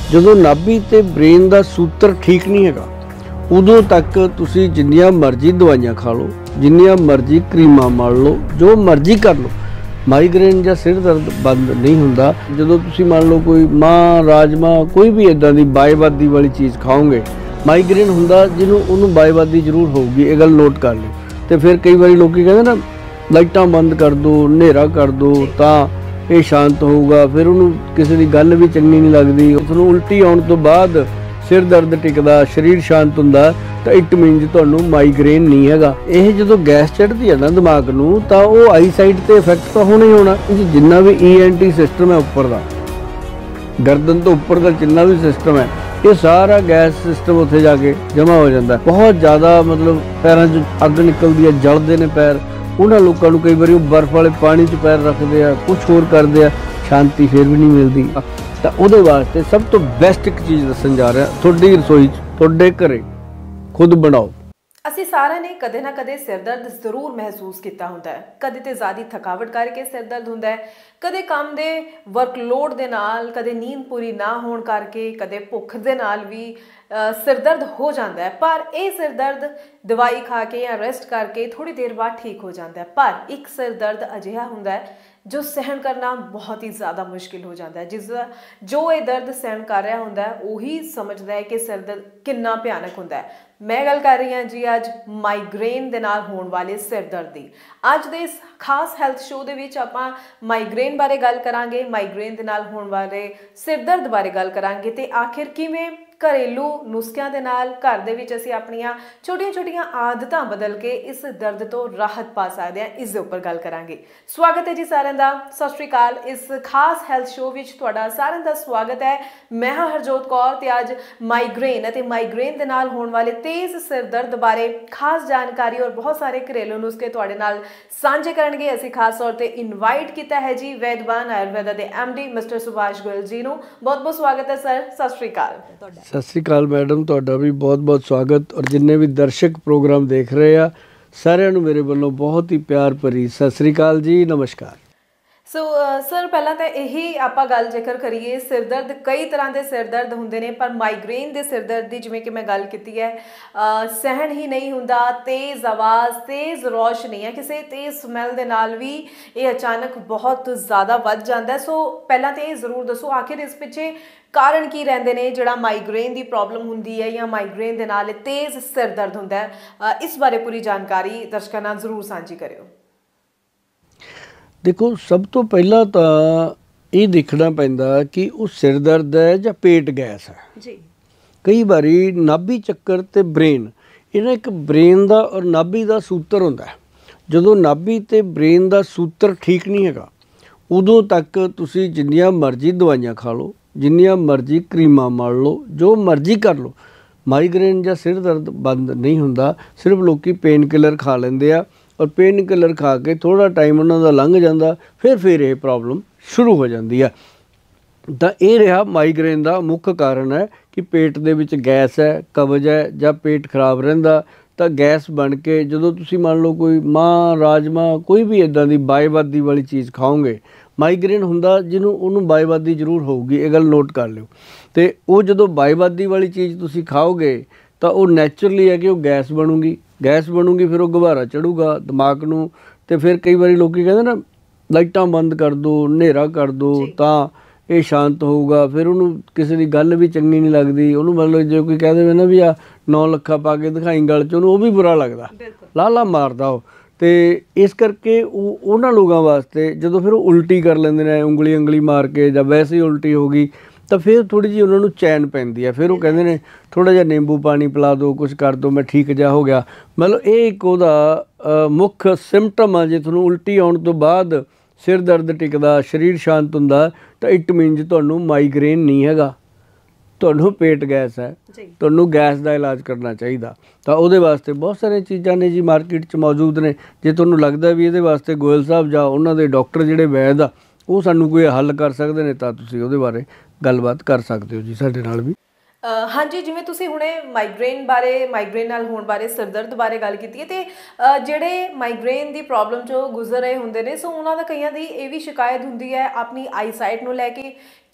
ਜਦੋਂ ਨਾਭੀ ਤੇ ਬ੍ਰੇਨ ਦਾ ਸੂਤਰ ਠੀਕ ਨਹੀਂ ਹੈਗਾ ਉਦੋਂ ਤੱਕ ਤੁਸੀਂ ਜਿੰਨੀਆਂ ਮਰਜ਼ੀ ਦਵਾਈਆਂ ਖਾ ਲਓ, ਜਿੰਨੀਆਂ ਮਰਜ਼ੀ ਕਰੀਮਾਂ ਮਲ ਲਓ, ਜੋ ਮਰਜ਼ੀ ਕਰ ਲਓ, ਮਾਈਗ੍ਰੇਨ ਜਾਂ ਸਿਰ ਦਰਦ ਬੰਦ ਨਹੀਂ ਹੁੰਦਾ। ਜਦੋਂ ਤੁਸੀਂ ਮੰਨ ਲਓ ਕੋਈ ਮਾਂ ਰਾਜਮਾ ਕੋਈ ਵੀ ਇੱਦਾਂ ਦੀ ਬਾਏਬਾਦੀ ਵਾਲੀ ਚੀਜ਼ ਖਾਓਗੇ, ਮਾਈਗ੍ਰੇਨ ਹੁੰਦਾ ਜਿਹਨੂੰ ਉਹਨੂੰ ਬਾਏਬਾਦੀ ਜ਼ਰੂਰ ਹੋਊਗੀ, ਇਹ ਗੱਲ ਨੋਟ ਕਰ ਲਿਓ। ਤੇ ਫਿਰ ਕਈ ਵਾਰੀ ਲੋਕੀ ਕਹਿੰਦੇ ਨਾ ਲਾਈਟਾਂ ਬੰਦ ਕਰ ਦਿਓ, ਹਨੇਰਾ ਕਰ ਦਿਓ ਤਾਂ ਇਹ ਸ਼ਾਂਤ ਹੋਊਗਾ। ਫਿਰ ਉਹਨੂੰ ਕਿਸੇ ਦੀ ਗੱਲ ਵੀ ਚੰਗੀ ਨਹੀਂ ਲੱਗਦੀ, ਉਸਨੂੰ ਉਲਟੀ ਆਉਣ ਤੋਂ ਬਾਅਦ ਸਿਰ ਦਰਦ ਟਿਕਦਾ, ਸਰੀਰ ਸ਼ਾਂਤ ਹੁੰਦਾ, ਤਾਂ ਇਟ ਮੀਨਜ਼ ਤੁਹਾਨੂੰ ਮਾਈਗ੍ਰੇਨ ਨਹੀਂ ਹੈਗਾ। ਇਹ ਜਦੋਂ ਗੈਸ ਚੜ੍ਹਦੀ ਹੈ ਨਾ ਦਿਮਾਗ ਨੂੰ ਤਾਂ ਉਹ ਆਈ ਸਾਈਡ ਤੇ ਇਫੈਕਟ ਤਾਂ ਹੋਣਾ ਹੀ ਹੋਣਾ। ਜਿੰਨਾ ਵੀ ENT ਸਿਸਟਮ ਹੈ ਉੱਪਰ ਦਾ, ਗਰਦਨ ਤੋਂ ਉੱਪਰ ਦਾ ਜਿੰਨਾ ਵੀ ਸਿਸਟਮ ਹੈ, ਇਹ ਸਾਰਾ ਗੈਸ ਸਿਸਟਮ ਉੱਥੇ ਜਾ ਕੇ ਜਮ੍ਹਾਂ ਹੋ ਜਾਂਦਾ। ਬਹੁਤ ਜ਼ਿਆਦਾ ਮਤਲਬ ਪੈਰਾਂ 'ਚ ਅੱਗ ਨਿਕਲਦੀ ਹੈ, ਜਲਦੇ ਨੇ ਪੈਰ। ਉਹਨਾਂ ਲੋਕਾਂ ਨੂੰ ਕਈ ਵਾਰੀ ਉਹ ਬਰਫ਼ ਵਾਲੇ ਪਾਣੀ 'ਚ ਪੈਰ ਰੱਖਦੇ ਆ, ਕੁਛ ਹੋਰ ਕਰਦੇ ਆ, ਸ਼ਾਂਤੀ ਫਿਰ ਵੀ ਨਹੀਂ ਮਿਲਦੀ। ਤਾਂ ਉਹਦੇ ਵਾਸਤੇ ਸਭ ਤੋਂ ਬੈਸਟ ਇੱਕ ਚੀਜ਼ ਦੱਸਣ ਜਾ ਰਿਹਾ, ਤੁਹਾਡੀ ਰਸੋਈ 'ਚ ਤੁਹਾਡੇ ਘਰੇ ਖੁਦ ਬਣਾਓ। ਅਸੀਂ ਸਾਰਿਆਂ ਨੇ ਕਦੇ ਨਾ ਕਦੇ ਸਿਰ ਦਰਦ ਜ਼ਰੂਰ ਮਹਿਸੂਸ ਕੀਤਾ ਹੁੰਦਾ ਹੈ। ਕਦੇ ਤੇ ਜ਼ਿਆਦਾ ਥਕਾਵਟ ਕਰਕੇ ਸਿਰ ਦਰਦ ਹੁੰਦਾ ਹੈ, ਕਦੇ ਕੰਮ ਦੇ ਵਰਕਲੋਡ ਦੇ ਨਾਲ, ਕਦੇ ਨੀਂਦ ਪੂਰੀ ਨਾ ਹੋਣ ਕਰਕੇ, ਕਦੇ ਭੁੱਖ ਦੇ ਨਾਲ ਵੀ ਸਿਰ ਦਰਦ ਹੋ ਜਾਂਦਾ ਹੈ। ਪਰ ਇਹ ਸਿਰ ਦਰਦ ਦਵਾਈ ਖਾ ਕੇ ਜਾਂ ਰੈਸਟ ਕਰਕੇ ਥੋੜੀ ਦੇਰ ਬਾਅਦ ਠੀਕ ਹੋ ਜਾਂਦਾ ਹੈ। ਪਰ ਇੱਕ ਸਿਰ ਦਰਦ ਅਜਿਹਾ ਹੁੰਦਾ ਹੈ ਜੋ ਸਹਿਣ ਕਰਨਾ ਬਹੁਤ ਹੀ ਜ਼ਿਆਦਾ ਮੁਸ਼ਕਿਲ ਹੋ ਜਾਂਦਾ ਹੈ। ਜੋ ਇਹ ਦਰਦ ਸਹਿਣ ਕਰ ਰਿਹਾ ਹੁੰਦਾ ਹੈ ਉਹੀ ਸਮਝਦਾ ਹੈ ਕਿ ਸਿਰ ਦਰਦ ਕਿੰਨਾ ਭਿਆਨਕ ਹੁੰਦਾ ਹੈ। ਮੈਂ ਗੱਲ ਕਰ ਰਹੀ ਹਾਂ ਜੀ ਅੱਜ ਮਾਈਗ੍ਰੇਨ ਦੇ ਨਾਲ ਹੋਣ ਵਾਲੇ ਸਿਰ ਦਰਦ ਦੀ। ਅੱਜ ਦੇ ਇਸ ਖਾਸ ਹੈਲਥ ਸ਼ੋਅ ਦੇ ਵਿੱਚ ਆਪਾਂ ਮਾਈਗ੍ਰੇਨ ਬਾਰੇ ਗੱਲ ਕਰਾਂਗੇ, ਮਾਈਗ੍ਰੇਨ ਦੇ ਨਾਲ ਹੋਣ ਵਾਲੇ ਸਿਰ ਦਰਦ ਬਾਰੇ ਗੱਲ ਕਰਾਂਗੇ ਤੇ ਆਖਿਰ ਕਿਵੇਂ ਘਰੇਲੂ ਨੁਸਖਿਆਂ ਦੇ ਨਾਲ ਘਰ ਦੇ ਵਿੱਚ ਅਸੀਂ ਆਪਣੀਆਂ ਛੋਟੀਆਂ-ਛੋਟੀਆਂ ਆਦਤਾਂ ਬਦਲ ਕੇ ਇਸ ਦਰਦ ਤੋਂ ਰਾਹਤ ਪਾ ਸਕਦੇ ਹਾਂ, ਇਸ ਦੇ ਉੱਪਰ ਗੱਲ ਕਰਾਂਗੇ। ਸਵਾਗਤ ਹੈ ਜੀ ਸਾਰਿਆਂ ਦਾ, ਸਤਿ ਸ਼੍ਰੀ ਅਕਾਲ। ਇਸ ਖਾਸ ਹੈਲਥ ਸ਼ੋਅ ਵਿੱਚ ਤੁਹਾਡਾ ਸਾਰਿਆਂ ਦਾ ਸਵਾਗਤ ਹੈ। ਮੈਂ ਹਾਂ ਹਰਜੋਤ ਕੌਰ ਤੇ ਅੱਜ ਮਾਈਗ੍ਰੇਨ ਅਤੇ ਮਾਈਗ੍ਰੇਨ ਦੇ ਨਾਲ ਹੋਣ ਵਾਲੇ ਤੇਜ਼ ਸਿਰ ਦਰਦ ਬਾਰੇ ਖਾਸ ਜਾਣਕਾਰੀ ਔਰ ਬਹੁਤ ਸਾਰੇ ਘਰੇਲੂ ਨੁਸਖੇ ਤੁਹਾਡੇ ਨਾਲ ਸਾਂਝੇ ਕਰਨਗੇ। ਅਸੀਂ ਖਾਸ ਤੌਰ ਤੇ ਇਨਵਾਈਟ ਕੀਤਾ ਹੈ ਜੀ ਵੈਦਵਾਨ ਆਯੁਰਵੈਦਾ ਦੇ MD ਮਿਸਟਰ ਸੁਭਾਸ਼ ਗੋਇਲ ਜੀ ਨੂੰ। ਬਹੁਤ-ਬਹੁਤ ਸਵਾਗਤ ਹੈ ਸਰ, ਸਤਿ ਸ਼੍ਰੀ ਅਕਾਲ। ਸਤਿ ਸ਼੍ਰੀ ਅਕਾਲ ਮੈਡਮ, ਤੁਹਾਡਾ ਵੀ ਬਹੁਤ-ਬਹੁਤ ਸਵਾਗਤ। ਔਰ ਜਿੰਨੇ ਵੀ ਦਰਸ਼ਕ ਪ੍ਰੋਗਰਾਮ ਦੇਖ ਰਹੇ ਆ ਸਾਰਿਆਂ ਨੂੰ ਮੇਰੇ ਵੱਲੋਂ ਬਹੁਤ ਹੀ ਪਿਆਰ ਭਰੀ ਸਤਿ ਸ਼੍ਰੀ ਅਕਾਲ ਜੀ, ਨਮਸਕਾਰ। ਸੋ ਸਰ ਪਹਿਲਾਂ ਤਾਂ ਇਹੀ ਆਪਾਂ ਗੱਲ ਜ਼ਿਕਰ ਕਰੀਏ, ਸਿਰ ਦਰਦ ਕਈ ਤਰ੍ਹਾਂ ਦੇ ਸਿਰ ਦਰਦ ਹੁੰਦੇ ਨੇ, ਪਰ ਮਾਈਗ੍ਰੇਨ ਦੇ ਸਿਰ ਦਰਦ ਦੀ ਜਿਵੇਂ ਕਿ ਮੈਂ ਗੱਲ ਕੀਤੀ ਹੈ, ਸਹਿਣ ਹੀ ਨਹੀਂ ਹੁੰਦਾ। ਤੇਜ਼ ਆਵਾਜ਼, ਤੇਜ਼ ਰੌਸ਼ਨੀ ਹੈ, ਕਿਸੇ ਤੇਜ਼ ਸਮੈਲ ਦੇ ਨਾਲ ਵੀ ਇਹ ਅਚਾਨਕ ਬਹੁਤ ਜ਼ਿਆਦਾ ਵੱਧ ਜਾਂਦਾ। ਸੋ ਪਹਿਲਾਂ ਤਾਂ ਇਹ ਜ਼ਰੂਰ ਦੱਸੋ ਆਖਿਰ ਇਸ ਪਿੱਛੇ ਕਾਰਨ ਕੀ ਰਹਿੰਦੇ ਨੇ ਜਿਹੜਾ ਮਾਈਗ੍ਰੇਨ ਦੀ ਪ੍ਰੋਬਲਮ ਹੁੰਦੀ ਹੈ ਜਾਂ ਮਾਈਗ੍ਰੇਨ ਦੇ ਨਾਲ ਤੇਜ਼ ਸਿਰ ਦਰਦ ਹੁੰਦਾ ਹੈ। ਇਸ ਬਾਰੇ ਪੂਰੀ ਜਾਣਕਾਰੀ ਦਰਸ਼ਕਾਂ ਨਾਲ ਜ਼ਰੂਰ ਸਾਂਝੀ ਕਰਿਓ। ਦੇਖੋ, ਸਭ ਤੋਂ ਪਹਿਲਾਂ ਤਾਂ ਇਹ ਦੇਖਣਾ ਪੈਂਦਾ ਕਿ ਉਹ ਸਿਰ ਦਰਦ ਹੈ ਜਾਂ ਪੇਟ ਗੈਸ ਹੈ ਜੀ। ਕਈ ਵਾਰੀ ਨਾਭੀ ਚੱਕਰ ਤੇ ਬ੍ਰੇਨ, ਇਹਨਾਂ ਇੱਕ ਬ੍ਰੇਨ ਦਾ ਔਰ ਨਾਭੀ ਦਾ ਸੂਤਰ ਹੁੰਦਾ ਹੈ। ਜਦੋਂ ਨਾਭੀ ਤੇ ਬ੍ਰੇਨ ਦਾ ਸੂਤਰ ਠੀਕ ਨਹੀਂ ਹੈਗਾ ਉਦੋਂ ਤੱਕ ਤੁਸੀਂ ਜਿੰਨੀਆਂ ਮਰਜ਼ੀ ਦਵਾਈਆਂ ਖਾ ਲਓ, ਜਿੰਨੀਆਂ ਮਰਜ਼ੀ ਕਰੀਮਾਂ ਮਲ ਲਓ, ਜੋ ਮਰਜ਼ੀ ਕਰ ਲਓ, ਮਾਈਗ੍ਰੇਨ ਜਾਂ ਸਿਰ ਦਰਦ ਬੰਦ ਨਹੀਂ ਹੁੰਦਾ। ਸਿਰਫ ਲੋਕੀ ਪੇਨ ਕਿਲਰ ਖਾ ਲੈਂਦੇ ਆ ਔਰ ਪੇਨ ਕਿਲਰ ਖਾ ਕੇ ਥੋੜ੍ਹਾ ਟਾਈਮ ਉਹਨਾਂ ਦਾ ਲੰਘ ਜਾਂਦਾ, ਫਿਰ ਇਹ ਪ੍ਰੋਬਲਮ ਸ਼ੁਰੂ ਹੋ ਜਾਂਦੀ ਆ। ਤਾਂ ਇਹ ਰਿਹਾ ਮਾਈਗ੍ਰੇਨ ਦਾ ਮੁੱਖ ਕਾਰਨ ਹੈ ਕਿ ਪੇਟ ਦੇ ਵਿੱਚ ਗੈਸ ਹੈ, ਕਬਜ਼ ਹੈ ਜਾਂ ਪੇਟ ਖਰਾਬ ਰਹਿੰਦਾ। ਤਾਂ ਗੈਸ ਬਣ ਕੇ ਜਦੋਂ ਤੁਸੀਂ ਮੰਨ ਲਓ ਕੋਈ ਮਾਂ ਰਾਜਮਾ ਕੋਈ ਵੀ ਇੱਦਾਂ ਦੀ ਬਾਏਬਾਦੀ ਵਾਲੀ ਚੀਜ਼ ਖਾਓਗੇ, ਮਾਈਗ੍ਰੇਨ ਹੁੰਦਾ ਜਿਹਨੂੰ ਉਹਨੂੰ ਬਾਏਬਾਦੀ ਜ਼ਰੂਰ ਹੋਊਗੀ, ਇਹ ਗੱਲ ਨੋਟ ਕਰ ਲਿਓ। ਅਤੇ ਉਹ ਜਦੋਂ ਬਾਏਬਾਦੀ ਵਾਲੀ ਚੀਜ਼ ਤੁਸੀਂ ਖਾਓਗੇ ਤਾਂ ਉਹ ਨੈਚੁਰਲੀ ਹੈ ਕਿ ਉਹ ਗੈਸ ਬਣੂਗੀ, ਫਿਰ ਉਹ ਗੁਬਾਰਾ ਚੜੂਗਾ ਦਿਮਾਗ ਨੂੰ। ਅਤੇ ਫਿਰ ਕਈ ਵਾਰੀ ਲੋਕ ਕਹਿੰਦੇ ਨਾ ਲਾਈਟਾਂ ਬੰਦ ਕਰ ਦਿਓ, ਹਨੇਰਾ ਕਰ ਦਿਓ ਤਾਂ ਇਹ ਸ਼ਾਂਤ ਹੋਊਗਾ। ਫਿਰ ਉਹਨੂੰ ਕਿਸੇ ਦੀ ਗੱਲ ਵੀ ਚੰਗੀ ਨਹੀਂ ਲੱਗਦੀ, ਉਹਨੂੰ ਮਤਲਬ ਜੇ ਕੋਈ ਕਹਿ ਦੇਵੇ ਨਾ ਵੀ ਆ 9 ਲੱਖਾਂ ਪਾ ਕੇ ਦਿਖਾਈ ਗਲ 'ਚ, ਉਹਨੂੰ ਉਹ ਵੀ ਬੁਰਾ ਲੱਗਦਾ, ਲਾਲਾ ਮਾਰਦਾ ਉਹ। ਅਤੇ ਇਸ ਕਰਕੇ ਉਹਨਾਂ ਲੋਕਾਂ ਵਾਸਤੇ ਜਦੋਂ ਫਿਰ ਉਹ ਉਲਟੀ ਕਰ ਲੈਂਦੇ ਨੇ ਉਂਗਲੀ ਮਾਰ ਕੇ ਜਾਂ ਵੈਸੇ ਹੀ ਉਲਟੀ ਹੋ ਗਈ ਤਾਂ ਫਿਰ ਥੋੜ੍ਹੀ ਜਿਹੀ ਉਹਨਾਂ ਨੂੰ ਚੈਨ ਪੈਂਦੀ ਹੈ। ਫਿਰ ਉਹ ਕਹਿੰਦੇ ਨੇ ਥੋੜ੍ਹਾ ਜਿਹਾ ਨਿੰਬੂ ਪਾਣੀ ਪਿਲਾ ਦਿਓ, ਕੁਛ ਕਰ ਦਿਓ, ਮੈਂ ਠੀਕ ਜਿਹਾ ਹੋ ਗਿਆ। ਮਤਲਬ ਇਹ ਇੱਕ ਉਹਦਾ ਮੁੱਖ ਸਿੰਪਟਮ ਆ। ਜੇ ਤੁਹਾਨੂੰ ਉਲਟੀ ਆਉਣ ਤੋਂ ਬਾਅਦ ਸਿਰ ਦਰਦ ਟਿਕਦਾ, ਸਰੀਰ ਸ਼ਾਂਤ ਹੁੰਦਾ, ਤਾਂ ਇਟ ਮੀਨਜ਼ ਤੁਹਾਨੂੰ ਮਾਈਗ੍ਰੇਨ ਨਹੀਂ ਹੈਗਾ, ਤੁਹਾਨੂੰ ਪੇਟ ਗੈਸ ਹੈ, ਤੁਹਾਨੂੰ ਗੈਸ ਦਾ ਇਲਾਜ ਕਰਨਾ ਚਾਹੀਦਾ। ਤਾਂ ਉਹਦੇ ਵਾਸਤੇ ਬਹੁਤ ਸਾਰੀਆਂ ਚੀਜ਼ਾਂ ਨੇ ਜੀ ਮਾਰਕੀਟ 'ਚ ਮੌਜੂਦ ਨੇ। ਜੇ ਤੁਹਾਨੂੰ ਲੱਗਦਾ ਵੀ ਇਹਦੇ ਵਾਸਤੇ ਗੋਇਲ ਸਾਹਿਬ ਜਾਂ ਉਹਨਾਂ ਦੇ ਡਾਕਟਰ ਜਿਹੜੇ ਵੈਦ ਆ ਉਹ ਸਾਨੂੰ ਕੋਈ ਹੱਲ ਕਰ ਸਕਦੇ ਨੇ ਤਾਂ ਤੁਸੀਂ ਉਹਦੇ ਬਾਰੇ ਗੱਲਬਾਤ ਕਰ ਸਕਦੇ ਹੋ ਜੀ ਸਾਡੇ ਨਾਲ ਵੀ। ਹਾਂਜੀ, ਜਿਵੇਂ ਤੁਸੀਂ ਹੁਣੇ ਮਾਈਗ੍ਰੇਨ ਨਾਲ ਹੋਣ ਬਾਰੇ ਸਿਰ ਦਰਦ ਬਾਰੇ ਗੱਲ ਕੀਤੀ ਹੈ, ਅਤੇ ਜਿਹੜੇ ਮਾਈਗ੍ਰੇਨ ਦੀ ਪ੍ਰੋਬਲਮ 'ਚੋਂ ਗੁਜ਼ਰ ਰਹੇ ਹੁੰਦੇ ਨੇ, ਸੋ ਉਹਨਾਂ ਦਾ ਕਈਆਂ ਦੀ ਇਹ ਵੀ ਸ਼ਿਕਾਇਤ ਹੁੰਦੀ ਹੈ ਆਪਣੀ ਆਈ ਸਾਈਟ ਨੂੰ ਲੈ ਕੇ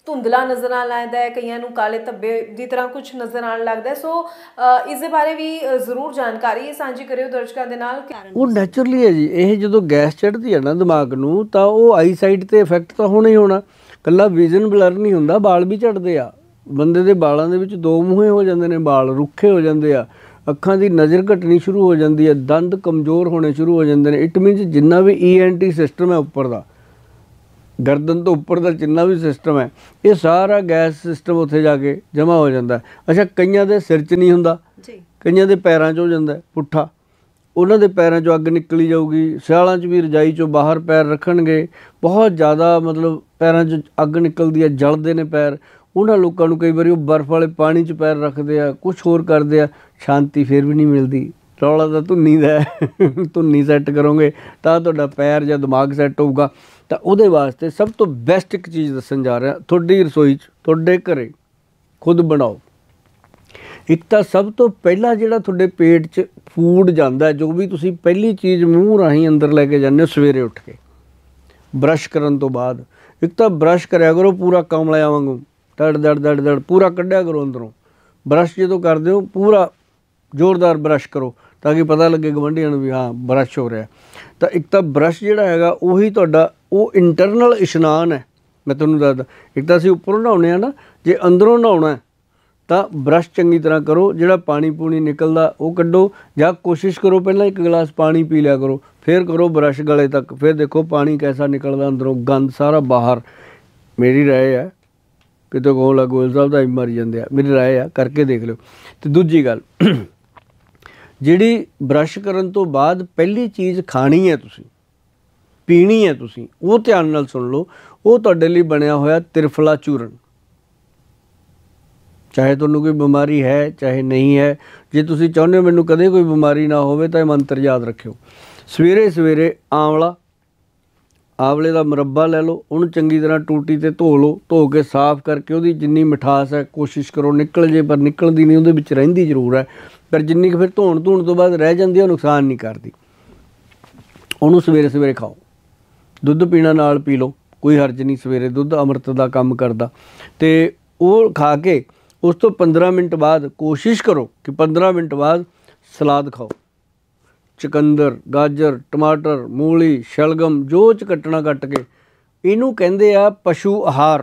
ਧੁੰਦਲਾ ਨਜ਼ਰ ਆਉਣ ਲੱਗਦਾ ਹੈ, ਕਈਆਂ ਨੂੰ ਕਾਲੇ ਧੱਬੇ ਦੀ ਤਰ੍ਹਾਂ ਕੁਝ ਨਜ਼ਰ ਆਉਣ ਲੱਗਦਾ ਹੈ। ਸੋ ਇਸ ਦੇ ਬਾਰੇ ਵੀ ਜ਼ਰੂਰ ਜਾਣਕਾਰੀ ਸਾਂਝੀ ਕਰਿਓ ਦਰਸ਼ਕਾਂ ਦੇ ਨਾਲ। ਉਹ ਨੈਚੁਰਲੀ ਹੈ ਜੀ, ਇਹ ਜਦੋਂ ਗੈਸ ਚੜ੍ਹਦੀ ਹੈ ਨਾ ਦਿਮਾਗ ਨੂੰ ਤਾਂ ਉਹ ਆਈ ਸਾਈਡ ਤੇ ਇਫੈਕਟ ਤਾਂ ਹੋਣਾ ਹੀ ਹੋਣਾ। ਕੱਲਾ ਵਿਜ਼ਨ ਬਲਰ ਨਹੀਂ ਹੁੰਦਾ, ਵਾਲ ਵੀ ਝੜਦੇ ਆ। ਬੰਦੇ ਦੇ ਵਾਲਾਂ ਦੇ ਵਿੱਚ ਦੋ ਮੂੰਹੇ ਹੋ ਜਾਂਦੇ ਨੇ, ਵਾਲ ਰੁੱਖੇ ਹੋ ਜਾਂਦੇ ਆ, ਅੱਖਾਂ ਦੀ ਨਜ਼ਰ ਘਟਣੀ ਸ਼ੁਰੂ ਹੋ ਜਾਂਦੀ ਹੈ, ਦੰਦ ਕਮਜ਼ੋਰ ਹੋਣੇ ਸ਼ੁਰੂ ਹੋ ਜਾਂਦੇ ਨੇ। ਇਟ ਮੀਨਸ ਜਿੰਨਾ ਵੀ ENT ਸਿਸਟਮ ਹੈ ਉੱਪਰ ਦਾ, ਗਰਦਨ ਤੋਂ ਉੱਪਰ ਦਾ ਜਿੰਨਾ ਵੀ ਸਿਸਟਮ ਹੈ, ਇਹ ਸਾਰਾ ਗੈਸ ਸਿਸਟਮ ਉੱਥੇ ਜਾ ਕੇ ਜਮ੍ਹਾਂ ਹੋ ਜਾਂਦਾ। ਅੱਛਾ, ਕਈਆਂ ਦੇ ਸਿਰ 'ਚ ਨਹੀਂ ਹੁੰਦਾ, ਕਈਆਂ ਦੇ ਪੈਰਾਂ 'ਚ ਹੋ ਜਾਂਦਾ ਪੁੱਠਾ, ਉਹਨਾਂ ਦੇ ਪੈਰਾਂ 'ਚੋਂ ਅੱਗ ਨਿਕਲੀ ਜਾਊਗੀ। ਸਿਆਲਾਂ 'ਚ ਵੀ ਰਜਾਈ 'ਚੋਂ ਬਾਹਰ ਪੈਰ ਰੱਖਣਗੇ, ਬਹੁਤ ਜ਼ਿਆਦਾ ਮਤਲਬ ਪੈਰਾਂ 'ਚ ਅੱਗ ਨਿਕਲਦੀ ਹੈ, ਜਲਦੇ ਨੇ ਪੈਰ। ਉਹਨਾਂ ਲੋਕਾਂ ਨੂੰ ਕਈ ਵਾਰੀ ਉਹ ਬਰਫ਼ ਵਾਲੇ ਪਾਣੀ 'ਚ ਪੈਰ ਰੱਖਦੇ ਆ, ਕੁਛ ਹੋਰ ਕਰਦੇ ਆ, ਸ਼ਾਂਤੀ ਫਿਰ ਵੀ ਨਹੀਂ ਮਿਲਦੀ। ਰੌਲਾ ਤਾਂ ਧੁੰਨੀ ਦਾ ਧੁੰਨੀ ਸੈੱਟ ਕਰੋਗੇ ਤਾਂ ਤੁਹਾਡਾ ਪੈਰ ਜਾਂ ਦਿਮਾਗ ਸੈੱਟ ਹੋਊਗਾ। ਤਾਂ ਉਹਦੇ ਵਾਸਤੇ ਸਭ ਤੋਂ ਬੈਸਟ ਇੱਕ ਚੀਜ਼ ਦੱਸਣ ਜਾ ਰਿਹਾ, ਤੁਹਾਡੀ ਰਸੋਈ 'ਚ, ਤੁਹਾਡੇ ਘਰੇ ਖੁਦ ਬਣਾਓ। ਇੱਕ ਤਾਂ ਸਭ ਤੋਂ ਪਹਿਲਾਂ ਜਿਹੜਾ ਤੁਹਾਡੇ ਪੇਟ 'ਚ ਫੂਡ ਜਾਂਦਾ, ਜੋ ਵੀ ਤੁਸੀਂ ਪਹਿਲੀ ਚੀਜ਼ ਮੂੰਹ ਰਾਹੀਂ ਅੰਦਰ ਲੈ ਕੇ ਜਾਂਦੇ ਹੋ ਸਵੇਰੇ ਉੱਠ ਕੇ ਬਰੱਸ਼ ਕਰਨ ਤੋਂ ਬਾਅਦ, ਇੱਕ ਤਾਂ ਬਰੱਸ਼ ਕਰਿਆ ਕਰੋ ਪੂਰਾ ਕਮਲਿਆਂ ਵਾਂਗੂ, ਦੜ ਦੜ ਦੜ ਦੜ ਪੂਰਾ ਕੱਢਿਆ ਕਰੋ ਅੰਦਰੋਂ। ਬਰੱਸ਼ ਜਦੋਂ ਕਰਦੇ ਹੋ ਪੂਰਾ ਜ਼ੋਰਦਾਰ ਬਰੱਸ਼ ਕਰੋ ਤਾਂ ਕਿ ਪਤਾ ਲੱਗੇ ਗਵਾਂਢੀਆਂ ਨੂੰ ਵੀ ਹਾਂ ਬਰੱਸ਼ ਹੋ ਰਿਹਾ। ਤਾਂ ਇੱਕ ਤਾਂ ਬਰੱਸ਼ ਜਿਹੜਾ ਹੈਗਾ ਉਹੀ ਤੁਹਾਡਾ ਉਹ ਇੰਟਰਨਲ ਇਸ਼ਨਾਨ ਹੈ। ਮੈਂ ਤੁਹਾਨੂੰ ਦੱਸਦਾ, ਇੱਕ ਤਾਂ ਅਸੀਂ ਉੱਪਰੋਂ ਨਹਾਉਂਦੇ ਹਾਂ ਨਾ, ਜੇ ਅੰਦਰੋਂ ਨਹਾਉਣਾ ਤਾਂ ਬਰੱਸ਼ ਚੰਗੀ ਤਰ੍ਹਾਂ ਕਰੋ, ਜਿਹੜਾ ਪਾਣੀ ਪੂਣੀ ਨਿਕਲਦਾ ਉਹ ਕੱਢੋ, ਜਾਂ ਕੋਸ਼ਿਸ਼ ਕਰੋ ਪਹਿਲਾਂ ਇੱਕ ਗਲਾਸ ਪਾਣੀ ਪੀ ਲਿਆ ਕਰੋ, ਫਿਰ ਕਰੋ ਬਰੱਸ਼ ਗਲੇ ਤੱਕ, ਫਿਰ ਦੇਖੋ ਪਾਣੀ ਕੈਸਾ ਨਿਕਲਦਾ ਅੰਦਰੋਂ, ਗੰਦ ਸਾਰਾ ਬਾਹਰ। ਮੇਰੀ ਰਾਏ ਹੈ, ਕਿਤੇ ਕੋਲ ਗੋਇਲ ਸਾਹਿਬ ਦਾ ਹੀ ਮਰ ਜਾਂਦੇ ਆ, ਮੇਰੀ ਰਾਏ ਆ, ਕਰਕੇ ਦੇਖ ਲਿਓ। ਅਤੇ ਦੂਜੀ ਗੱਲ, ਜਿਹੜੀ ਬਰੱਸ਼ ਕਰਨ ਤੋਂ ਬਾਅਦ ਪਹਿਲੀ ਚੀਜ਼ ਖਾਣੀ ਹੈ ਤੁਸੀਂ, ਪੀਣੀ ਹੈ ਤੁਸੀਂ, ਉਹ ਧਿਆਨ ਨਾਲ ਸੁਣ ਲਓ। ਉਹ ਤੁਹਾਡੇ ਲਈ ਬਣਿਆ ਹੋਇਆ ਤ੍ਰਿਫਲਾ ਚੂਰਨ। ਚਾਹੇ ਤੁਹਾਨੂੰ ਕੋਈ ਬਿਮਾਰੀ ਹੈ ਚਾਹੇ ਨਹੀਂ ਹੈ, ਜੇ ਤੁਸੀਂ ਚਾਹੁੰਦੇ ਹੋ ਮੈਨੂੰ ਕਦੇ ਕੋਈ ਬਿਮਾਰੀ ਨਾ ਹੋਵੇ ਤਾਂ ਇਹ ਮੰਤਰ ਯਾਦ ਰੱਖਿਓ। ਸਵੇਰੇ ਸਵੇਰੇ ਆਂਵਲੇ ਦਾ ਮੁਰੱਬਾ ਲੈ ਲਓ, ਉਹਨੂੰ ਚੰਗੀ ਤਰ੍ਹਾਂ ਟੂਟੀ 'ਤੇ ਧੋ ਲਓ, ਧੋ ਕੇ ਸਾਫ਼ ਕਰਕੇ ਉਹਦੀ ਜਿੰਨੀ ਮਿਠਾਸ ਹੈ ਕੋਸ਼ਿਸ਼ ਕਰੋ ਨਿਕਲ ਜੇ, ਪਰ ਨਿਕਲਦੀ ਨਹੀਂ, ਉਹਦੇ ਵਿੱਚ ਰਹਿੰਦੀ ਜ਼ਰੂਰ ਹੈ, ਪਰ ਜਿੰਨੀ ਕੁ ਫਿਰ ਧੋਣ ਤੋਂ ਬਾਅਦ ਰਹਿ ਜਾਂਦੀ ਹੈ ਉਹ ਨੁਕਸਾਨ ਨਹੀਂ ਕਰਦੀ। ਉਹਨੂੰ ਸਵੇਰੇ ਸਵੇਰੇ ਖਾਓ। ਦੁੱਧ ਪੀਣਾ ਨਾਲ ਪੀ ਲਓ, ਕੋਈ ਹਰਜ ਨਹੀਂ, ਸਵੇਰੇ ਦੁੱਧ ਅੰਮ੍ਰਿਤ ਦਾ ਕੰਮ ਕਰਦਾ। ਅਤੇ ਉਹ ਖਾ ਕੇ ਉਸ ਤੋਂ 15 ਮਿੰਟ ਬਾਅਦ ਕੋਸ਼ਿਸ਼ ਕਰੋ ਕਿ 15 ਮਿੰਟ ਬਾਅਦ ਸਲਾਦ ਖਾਓ। ਚੁਕੰਦਰ, ਗਾਜਰ, ਟਮਾਟਰ, ਮੂਲੀ, ਸ਼ਲਗਮ, ਜੋ 'ਚ ਕੱਟਣਾ ਕੱਟ ਕੇ। ਇਹਨੂੰ ਕਹਿੰਦੇ ਆ ਪਸ਼ੂ ਆਹਾਰ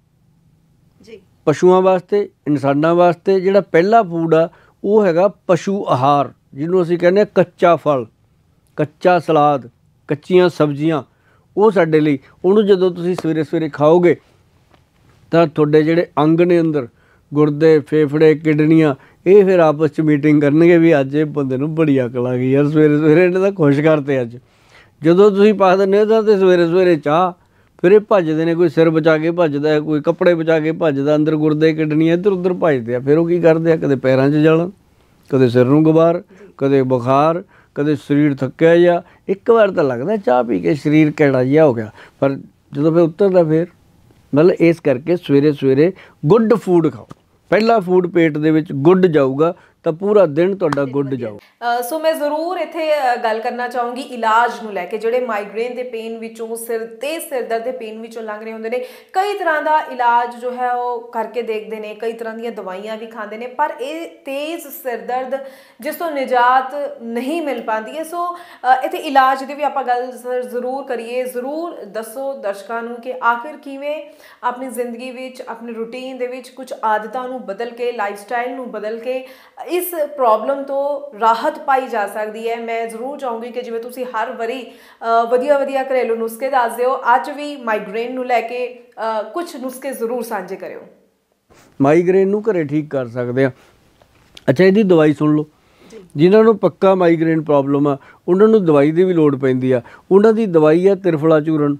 ਜੀ। ਪਸ਼ੂਆਂ ਵਾਸਤੇ, ਇਨਸਾਨਾਂ ਵਾਸਤੇ ਜਿਹੜਾ ਪਹਿਲਾ ਫੂਡ ਆ ਉਹ ਹੈਗਾ ਪਸ਼ੂ ਆਹਾਰ, ਜਿਹਨੂੰ ਅਸੀਂ ਕਹਿੰਦੇ ਹਾਂ ਕੱਚਾ ਫਲ, ਕੱਚਾ ਸਲਾਦ, ਕੱਚੀਆਂ ਸਬਜ਼ੀਆਂ। ਉਹ ਸਾਡੇ ਲਈ, ਉਹਨੂੰ ਜਦੋਂ ਤੁਸੀਂ ਸਵੇਰੇ ਸਵੇਰੇ ਖਾਓਗੇ ਤਾਂ ਤੁਹਾਡੇ ਜਿਹੜੇ ਅੰਗ ਨੇ ਅੰਦਰ, ਗੁਰਦੇ, ਫੇਫੜੇ, ਕਿਡਨੀਆਂ, ਇਹ ਫਿਰ ਆਪਸ 'ਚ ਮੀਟਿੰਗ ਕਰਨਗੇ ਵੀ ਅੱਜ ਇਹ ਬੰਦੇ ਨੂੰ ਬੜੀ ਅਕਲ ਆ ਗਈ ਯਾਰ, ਸਵੇਰੇ ਸਵੇਰੇ ਇਹਨੇ ਤਾਂ ਖੁਸ਼ ਕਰਤੇ ਅੱਜ। ਜਦੋਂ ਤੁਸੀਂ ਪਾ ਦਿੰਦੇ ਹੋ ਤਾਂ ਸਵੇਰੇ ਸਵੇਰੇ ਚਾਹ, ਫਿਰ ਇਹ ਭੱਜਦੇ ਨੇ, ਕੋਈ ਸਿਰ ਬਚਾ ਕੇ ਭੱਜਦਾ ਹੈ, ਕੋਈ ਕੱਪੜੇ ਬਚਾ ਕੇ ਭੱਜਦਾ, ਅੰਦਰ ਗੁਰਦੇ ਕਿਡਨੀਆਂ ਇੱਧਰ ਉੱਧਰ ਭੱਜਦੇ ਆ। ਫਿਰ ਉਹ ਕੀ ਕਰਦੇ ਆ, ਕਦੇ ਪੈਰਾਂ 'ਚ ਜਲਣ, ਕਦੇ ਸਿਰ ਨੂੰ ਗੁਬਾਰ, ਕਦੇ ਬੁਖਾਰ, ਕਦੇ ਸਰੀਰ ਥੱਕਿਆ ਜਿਹਾ। ਇੱਕ ਵਾਰ ਤਾਂ ਲੱਗਦਾ ਚਾਹ ਪੀ ਕੇ ਸਰੀਰ ਕਿਹੜਾ ਜਿਹਾ ਹੋ ਗਿਆ, ਪਰ ਜਦੋਂ ਫਿਰ ਉਤਰਦਾ ਫਿਰ ਮਤਲਬ ਇਸ ਕਰਕੇ ਸਵੇਰੇ ਸਵੇਰੇ ਗੁੱਡ ਫੂਡ ਖਾਓ। ਪਹਿਲਾ ਫੂਡ ਪੇਟ ਦੇ ਵਿੱਚ ਗੁੱਡ ਜਾਊਗਾ ਤਾਂ ਪੂਰਾ ਦਿਨ ਤੁਹਾਡਾ ਗੁੱਡ ਜਾਊ। ਸੋ ਮੈਂ ਜ਼ਰੂਰ ਇੱਥੇ ਗੱਲ ਕਰਨਾ ਚਾਹੂੰਗੀ ਇਲਾਜ ਨੂੰ ਲੈ ਕੇ। ਜਿਹੜੇ ਮਾਈਗ੍ਰੇਨ ਦੇ ਪੇਨ ਵਿੱਚੋਂ, ਸਿਰ ਦਰਦ ਦੇ ਪੇਨ ਵਿੱਚੋਂ ਲੰਘ ਰਹੇ ਹੁੰਦੇ ਨੇ, ਕਈ ਤਰ੍ਹਾਂ ਦਾ ਇਲਾਜ ਜੋ ਹੈ ਉਹ ਕਰਕੇ ਦੇਖਦੇ ਨੇ, ਕਈ ਤਰ੍ਹਾਂ ਦੀਆਂ ਦਵਾਈਆਂ ਵੀ ਖਾਂਦੇ ਨੇ, ਪਰ ਇਹ ਤੇਜ਼ ਸਿਰ ਦਰਦ ਜਿਸ ਤੋਂ ਨਿਜਾਤ ਨਹੀਂ ਮਿਲ ਪਾਉਂਦੀ ਹੈ। ਸੋ ਇੱਥੇ ਇਲਾਜ ਦੀ ਵੀ ਆਪਾਂ ਗੱਲ ਜ਼ਰੂਰ ਕਰੀਏ। ਜ਼ਰੂਰ ਦੱਸੋ ਦਰਸ਼ਕਾਂ ਨੂੰ ਕਿ ਆਖਿਰ ਕਿਵੇਂ ਆਪਣੀ ਜ਼ਿੰਦਗੀ ਵਿੱਚ, ਆਪਣੀ ਰੂਟੀਨ ਦੇ ਵਿੱਚ ਕੁਝ ਆਦਤਾਂ ਨੂੰ ਬਦਲ ਕੇ, ਲਾਈਫ ਸਟਾਈਲ ਨੂੰ ਬਦਲ ਕੇ ਇਸ ਪ੍ਰੋਬਲਮ ਤੋਂ ਰਾਹਤ ਪਾਈ ਜਾ ਸਕਦੀ ਹੈ। ਮੈਂ ਜ਼ਰੂਰ ਚਾਹੂੰਗੀ ਕਿ ਜਿਵੇਂ ਤੁਸੀਂ ਹਰ ਵਾਰੀ ਵਧੀਆ ਘਰੇਲੂ ਨੁਸਖੇ ਦੱਸਦੇ ਹੋ, ਅੱਜ ਵੀ ਮਾਈਗ੍ਰੇਨ ਨੂੰ ਲੈ ਕੇ ਕੁਝ ਨੁਸਖੇ ਜ਼ਰੂਰ ਸਾਂਝੇ ਕਰਿਓ। ਮਾਈਗ੍ਰੇਨ ਨੂੰ ਘਰੇ ਠੀਕ ਕਰ ਸਕਦੇ ਆ। ਅੱਛਾ, ਇਹਦੀ ਦਵਾਈ ਸੁਣ ਲਓ। ਜਿਨ੍ਹਾਂ ਨੂੰ ਪੱਕਾ ਮਾਈਗ੍ਰੇਨ ਪ੍ਰੋਬਲਮ ਆ ਉਹਨਾਂ ਨੂੰ ਦਵਾਈ ਦੀ ਵੀ ਲੋੜ ਪੈਂਦੀ ਆ। ਉਹਨਾਂ ਦੀ ਦਵਾਈ ਆ ਤ੍ਰਿਫਲਾ ਚੂਰਨ।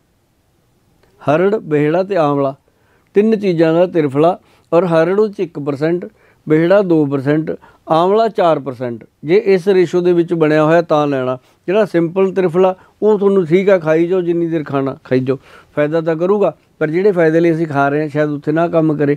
ਹਰੜ, ਬੇਹੜਾ ਅਤੇ ਆਂਵਲਾ, ਤਿੰਨ ਚੀਜ਼ਾਂ ਦਾ ਤ੍ਰਿਫਲਾ, ਔਰ ਹਰੜ ਵਿੱਚ 1%, ਬੇਹੜਾ 2%, ਆਂਵਲਾ 4%। ਜੇ ਇਸ ਰੇਸ਼ੋ ਦੇ ਵਿੱਚ ਬਣਿਆ ਹੋਇਆ ਤਾਂ ਲੈਣਾ। ਜਿਹੜਾ ਸਿੰਪਲ ਤ੍ਰਿਫਲਾ ਉਹ ਤੁਹਾਨੂੰ ਠੀਕ ਆ, ਖਾਈ ਜਾਓ, ਜਿੰਨੀ ਦੇਰ ਖਾਣਾ ਖਾਈ ਜਾਓ, ਫਾਇਦਾ ਤਾਂ ਕਰੂਗਾ, ਪਰ ਜਿਹੜੇ ਫਾਇਦੇ ਲਈ ਅਸੀਂ ਖਾ ਰਹੇ ਹਾਂ ਸ਼ਾਇਦ ਉੱਥੇ ਨਾ ਕੰਮ ਕਰੇ।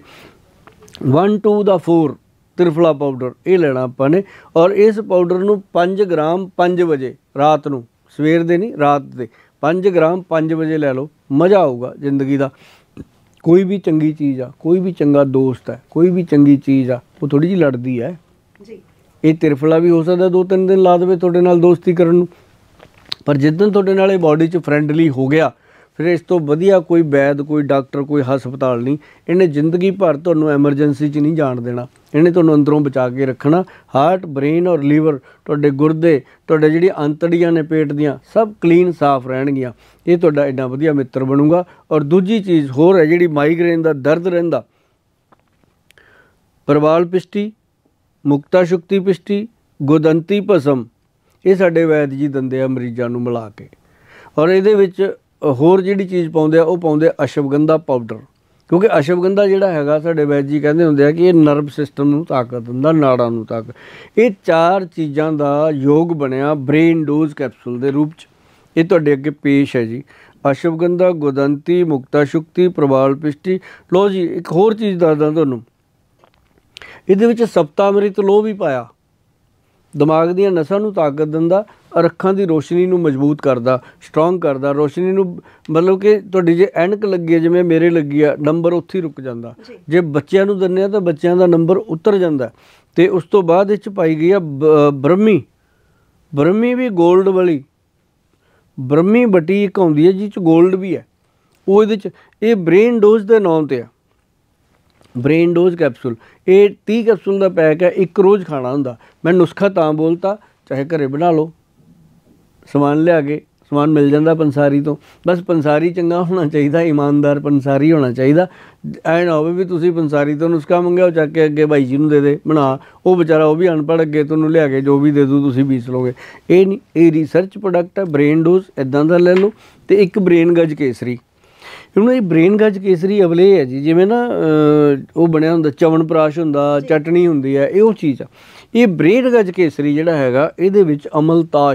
1 to 4 ਤ੍ਰਿਫਲਾ ਪਾਊਡਰ ਇਹ ਲੈਣਾ ਆਪਾਂ ਨੇ, ਔਰ ਇਸ ਪਾਊਡਰ ਨੂੰ 5 ਗ੍ਰਾਮ 5 ਵਜੇ ਰਾਤ ਨੂੰ, ਸਵੇਰ ਦੇ ਨਹੀਂ ਰਾਤ ਦੇ 5 ਗ੍ਰਾਮ 5 ਵਜੇ ਲੈ ਲਓ, ਮਜ਼ਾ ਆਊਗਾ ਜ਼ਿੰਦਗੀ ਦਾ। ਕੋਈ ਵੀ ਚੰਗੀ ਚੀਜ਼ ਆ, ਕੋਈ ਵੀ ਚੰਗਾ ਦੋਸਤ ਹੈ, ਕੋਈ ਵੀ ਚੰਗੀ ਚੀਜ਼ ਆ, ਉਹ ਥੋੜ੍ਹੀ ਜਿਹੀ ਲੜਦੀ ਹੈ ਜੀ। ਇਹ ਤਿਰਫਲਾ ਵੀ ਹੋ ਸਕਦਾ 2-3 ਦਿਨ ਲਾ ਦੇਵੇ ਤੁਹਾਡੇ ਨਾਲ ਦੋਸਤੀ ਕਰਨ ਨੂੰ, ਪਰ ਜਿੱਦਣ ਤੁਹਾਡੇ ਨਾਲ ਇਹ ਬਾਡੀ 'ਚ ਫਰੈਂਡਲੀ ਹੋ ਗਿਆ, ਫਿਰ ਇਸ ਤੋਂ ਵਧੀਆ ਕੋਈ ਵੈਦ, ਕੋਈ ਡਾਕਟਰ, ਕੋਈ ਹਸਪਤਾਲ ਨਹੀਂ। ਇਹਨੇ ਜ਼ਿੰਦਗੀ ਭਰ ਤੁਹਾਨੂੰ ਐਮਰਜੈਂਸੀ 'ਚ ਨਹੀਂ ਜਾਣ ਦੇਣਾ, ਇਹਨੇ ਤੁਹਾਨੂੰ ਅੰਦਰੋਂ ਬਚਾ ਕੇ ਰੱਖਣਾ। ਹਾਰਟ, ਬ੍ਰੇਨ ਔਰ ਲੀਵਰ, ਤੁਹਾਡੇ ਗੁਰਦੇ, ਤੁਹਾਡੇ ਜਿਹੜੀਆਂ ਅੰਤੜੀਆਂ ਨੇ ਪੇਟ ਦੀਆਂ, ਸਭ ਕਲੀਨ ਸਾਫ਼ ਰਹਿਣਗੀਆਂ। ਇਹ ਤੁਹਾਡਾ ਇੰਨਾ ਵਧੀਆ ਮਿੱਤਰ ਬਣੂਗਾ। ਔਰ ਦੂਜੀ ਚੀਜ਼ ਹੋਰ ਹੈ, ਜਿਹੜੀ ਮਾਈਗ੍ਰੇਨ ਦਾ ਦਰਦ ਰਹਿੰਦਾ, ਪ੍ਰਵਾਲ ਪਿਸ਼ਟੀ, ਮੁਕਤਾ ਸ਼ੁਕਤੀ ਪਿਸ਼ਟੀ, ਗੁਦੰਤੀ ਭਸਮ, ਇਹ ਸਾਡੇ ਵੈਦ ਜੀ ਦਿੰਦੇ ਆ ਮਰੀਜ਼ਾਂ ਨੂੰ ਮਿਲਾ ਕੇ। ਔਰ ਇਹਦੇ ਵਿੱਚ ਹੋਰ ਜਿਹੜੀ ਚੀਜ਼ ਪਾਉਂਦੇ ਆ, ਉਹ ਪਾਉਂਦੇ ਅਸ਼ਵਗੰਧਾ ਪਾਊਡਰ, ਕਿਉਂਕਿ ਅਸ਼ਵਗੰਧਾ ਜਿਹੜਾ ਹੈਗਾ ਸਾਡੇ ਵੈਦ ਜੀ ਕਹਿੰਦੇ ਹੁੰਦੇ ਆ ਕਿ ਇਹ ਨਰਵ ਸਿਸਟਮ ਨੂੰ ਤਾਕਤ ਦਿੰਦਾ, ਨਾੜਾਂ ਨੂੰ ਤਾਕਤ। ਇਹ 4 ਚੀਜ਼ਾਂ ਦਾ ਯੋਗ ਬਣਿਆ ਬ੍ਰੇਨ ਡੋਜ਼ ਕੈਪਸੂਲ ਦੇ ਰੂਪ 'ਚ। ਇਹ ਤੁਹਾਡੇ ਅੱਗੇ ਪੇਸ਼ ਹੈ ਜੀ। ਅਸ਼ਵਗੰਧਾ, ਗੁਦੰਤੀ, ਮੁਕਤਾ ਸ਼ੁਕਤੀ, ਪ੍ਰਵਾਲ ਪਿਸ਼ਟੀ। ਲਓ ਜੀ, ਇੱਕ ਹੋਰ ਚੀਜ਼ ਦੱਸਦਾ ਤੁਹਾਨੂੰ, ਇਹਦੇ ਵਿੱਚ ਸਪਤਾਮ੍ਰਿਤ ਲੋਹ ਵੀ ਪਾਇਆ, ਦਿਮਾਗ ਦੀਆਂ ਨਸਾਂ ਨੂੰ ਤਾਕਤ ਦਿੰਦਾ ਔਰ ਅੱਖਾਂ ਦੀ ਰੋਸ਼ਨੀ ਨੂੰ ਮਜ਼ਬੂਤ ਕਰਦਾ, ਸਟਰੋਂਗ ਕਰਦਾ। ਰੋਸ਼ਨੀ ਨੂੰ ਮਤਲਬ ਕਿ ਤੁਹਾਡੀ ਜੇ ਐਨਕ ਲੱਗੀ ਹੈ, ਜਿਵੇਂ ਮੇਰੇ ਲੱਗੀ ਆ, ਨੰਬਰ ਉੱਥੇ ਹੀ ਰੁਕ ਜਾਂਦਾ। ਜੇ ਬੱਚਿਆਂ ਨੂੰ ਦਿੰਦੇ ਆ ਤਾਂ ਬੱਚਿਆਂ ਦਾ ਨੰਬਰ ਉਤਰ ਜਾਂਦਾ। ਅਤੇ ਉਸ ਤੋਂ ਬਾਅਦ ਇਹ 'ਚ ਪਾਈ ਗਈ ਆ ਬ੍ਰਹਮੀ। ਬ੍ਰਹਮੀ ਵੀ ਗੋਲਡ ਵਾਲੀ, ਬ੍ਰਹਮੀ ਬਟੀ ਇੱਕ ਆਉਂਦੀ ਹੈ ਜਿਸ 'ਚ ਗੋਲਡ ਵੀ ਹੈ, ਉਹ ਇਹਦੇ 'ਚ। ਇਹ ਬ੍ਰੇਨ ਡੋਜ਼ ਦੇ ਨਾਂ 'ਤੇ ਆ, ਬ੍ਰੇਨ ਡੋਜ਼ ਕੈਪਸੂਲ। ਇਹ 30 ਕੈਪਸੂਲ ਦਾ ਪੈਕ ਹੈ, ਇੱਕ ਰੋਜ਼ ਖਾਣਾ ਹੁੰਦਾ। ਮੈਂ ਨੁਸਖਾ ਤਾਂ ਬੋਲਤਾ, ਚਾਹੇ ਘਰੇ ਬਣਾ ਲਓ, ਸਮਾਨ ਲਿਆ ਕੇ, ਸਮਾਨ ਮਿਲ ਜਾਂਦਾ ਪੰਸਾਰੀ ਤੋਂ। ਬਸ ਪੰਸਾਰੀ ਚੰਗਾ ਹੋਣਾ ਚਾਹੀਦਾ, ਇਮਾਨਦਾਰ ਪੰਸਾਰੀ ਹੋਣਾ ਚਾਹੀਦਾ। ਐਂ ਨਾ ਹੋਵੇ ਵੀ ਤੁਸੀਂ ਪੰਸਾਰੀ ਤੋਂ ਨੁਸਖਾ ਮੰਗਿਆ, ਉਹ ਚੱਕ ਕੇ ਅੱਗੇ ਬਾਈ ਜੀ ਨੂੰ ਦੇ ਦੇ ਬਣਾ, ਉਹ ਵਿਚਾਰਾ ਉਹ ਵੀ ਅਨਪੜ੍ਹ, ਅੱਗੇ ਤੁਹਾਨੂੰ ਲਿਆ ਕੇ ਜੋ ਵੀ ਦੇ ਦੂ ਤੁਸੀਂ ਪੀਸ ਲਓਗੇ। ਇਹ ਨਹੀਂ, ਇਹ ਰਿਸਰਚ ਪ੍ਰੋਡਕਟ ਹੈ। ਬ੍ਰੇਨ ਡੋਜ਼ ਇੱਦਾਂ ਦਾ ਲੈ ਲਓ। ਅਤੇ ਇੱਕ ਬ੍ਰੇਨ ਗਜ ਕੇਸਰੀ। ਹੁਣ ਇਹ ਬ੍ਰੇਨ ਗਜ ਕੇਸਰੀ ਅਵਲੇ ਹੈ ਜੀ, ਜਿਵੇਂ ਨਾ ਉਹ ਬਣਿਆ ਹੁੰਦਾ ਚਵਨ ਪ੍ਰਾਸ਼ ਹੁੰਦਾ, ਚਟਣੀ ਹੁੰਦੀ ਹੈ, ਇਹ ਉਹ ਚੀਜ਼ ਆ। ਇਹ ਬ੍ਰੇਨ ਗਜ ਕੇਸਰੀ ਜਿਹੜਾ ਹੈਗਾ, ਇਹਦੇ ਵਿੱਚ ਅਮਲਤਾਸ਼,